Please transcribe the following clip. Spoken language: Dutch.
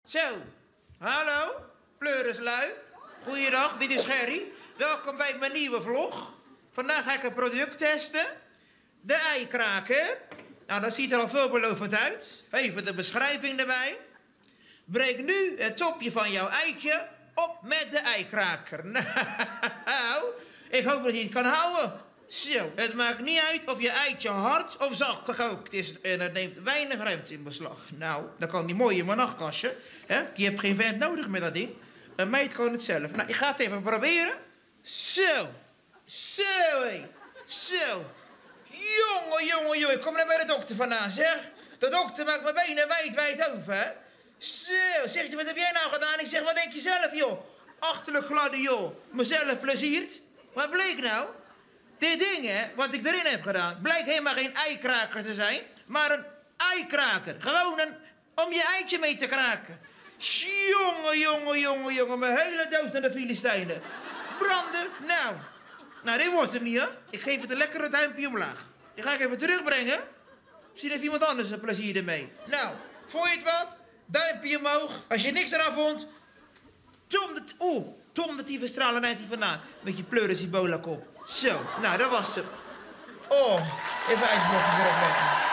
Zo, hallo, pleurislui. Goeiedag, dit is Gerry. Welkom bij mijn nieuwe vlog. Vandaag ga ik een product testen. De eikraker. Nou, dat ziet er al veelbelovend uit. Even de beschrijving erbij. Breek nu het topje van jouw eitje op met de eikraker. Nou, ik hoop dat je het kan houden. Zo, het maakt niet uit of je eitje hard of zacht gekookt is. En het neemt weinig ruimte in beslag. Nou, dat kan niet mooi in mijn nachtkastje. Hè? Je hebt geen vent nodig met dat ding. Een meid kan het zelf. Nou, ik ga het even proberen. Zo. Zo, hé. Zo. Jongen. Ik kom naar bij de dokter vandaan, zeg. De dokter maakt mijn benen wijd over, hè. Zo. Zegt hij, wat heb jij nou gedaan? Ik zeg, wat denk je zelf, joh? Achterlijk gladde, joh. Mezelf pleziert. Wat bleek nou? Dit ding, hè, wat ik erin heb gedaan, blijkt helemaal geen eikraker te zijn, maar een eikraker. Gewoon om je eitje mee te kraken. Jongen. Mijn hele doos naar de Filistijnen. Branden, nou, dit wordt hem niet, hè. Ik geef het een lekkere duimpje omlaag. Die ga ik even terugbrengen. Misschien heeft iemand anders een plezier ermee. Nou, vond je het wat? Duimpje omhoog. Als je niks eraan vond, Tom de tyfus stralen eind hier vandaan. Met je pleuris Ebola kop. Zo, nou, dat was hem. Oh, even ijsblokjes erop leggen.